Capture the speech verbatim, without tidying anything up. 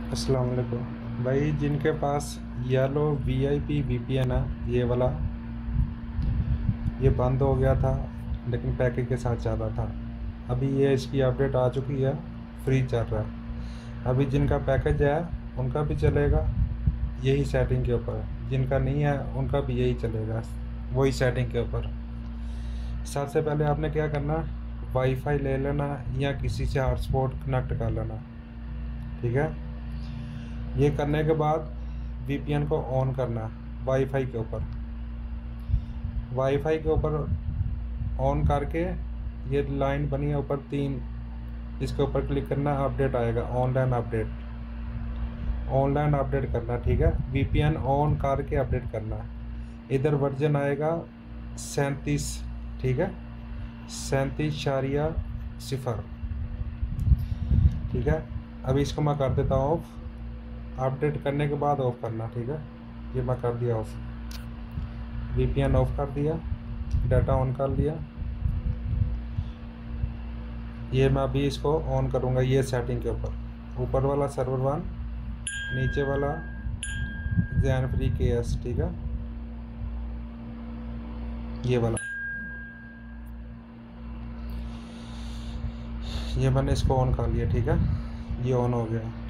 अस्सलाम वालेकुम भाई। जिनके पास yellow V I P V P N है, ये वाला, ये बंद हो गया था लेकिन पैकेज के साथ चल रहा था। अभी ये इसकी अपडेट आ चुकी है, फ्री चल रहा है। अभी जिनका पैकेज है उनका भी चलेगा यही सेटिंग के ऊपर, जिनका नहीं है उनका भी यही चलेगा वही सेटिंग के ऊपर। सबसे पहले आपने क्या करना, वाईफाई ले लेना या किसी से हॉटस्पॉट कनेक्ट कर लेना, ठीक है। ये करने के बाद वी पी एन को ऑन करना वाईफाई के ऊपर। वाईफाई के ऊपर ऑन करके ये लाइन बनी है ऊपर तीन, इसके ऊपर क्लिक करना, अपडेट आएगा, ऑनलाइन अपडेट। ऑनलाइन अपडेट करना, ठीक है। वी पी एन ऑन करके अपडेट करना। इधर वर्जन आएगा सैंतीस, ठीक है, सैंतीस शारिया सिफर, ठीक है। अभी इसको मैं कर देता हूँ ऑफ। अपडेट करने के बाद ऑफ करना, ठीक है। ये मैं कर दिया off, V P N off कर दिया, डाटा ऑन कर लिया। ये मैं अभी इसको ऑन करूँगा, ये सेटिंग के ऊपर, ऊपर वाला सर्वर वन, नीचे वाला जैन फ्री के एस, ठीक है, ये वाला। ये मैंने इसको ऑन कर लिया, ठीक है, ये ऑन हो गया।